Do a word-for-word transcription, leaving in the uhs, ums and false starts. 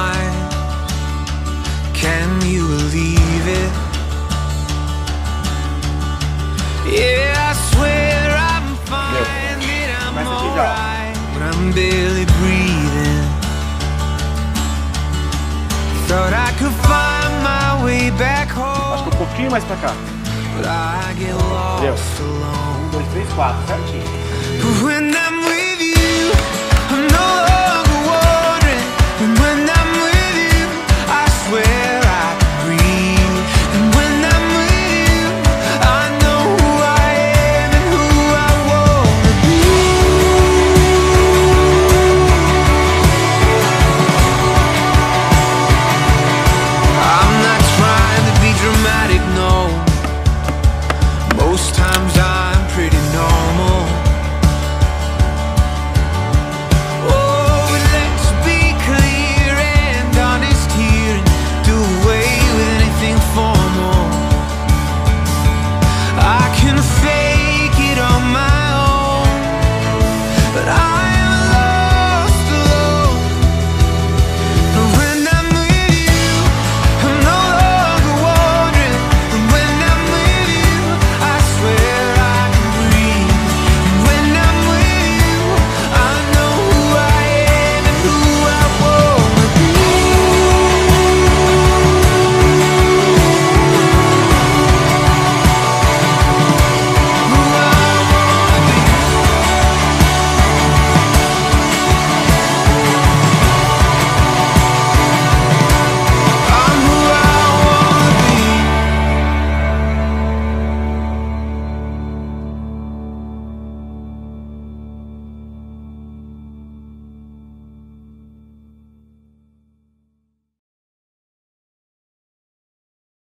mine. Can you believe it? Yeah, I swear I'm fine, that I'm alright, but I'm barely breathing. Thought I could find my way back home. Acho que um pouquinho mais pra cá. But I get lost alone. Um, dois, três, quatro, certinho. When I'm